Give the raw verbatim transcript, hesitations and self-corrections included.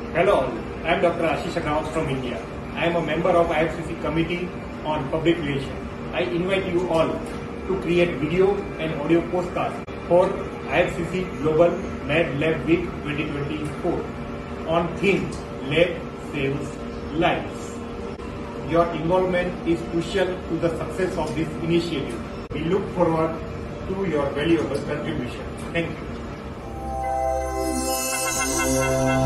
Hello, I am Doctor Ashish Agravatt from India. I am a member of I F C C Committee on Public Relations. I invite you all to create video and audio postcards for I F C C Global MedLab Week twenty twenty-four on theme Lead Saves Lives. Your involvement is crucial to the success of this initiative. We look forward to your valuable contribution. Thank you.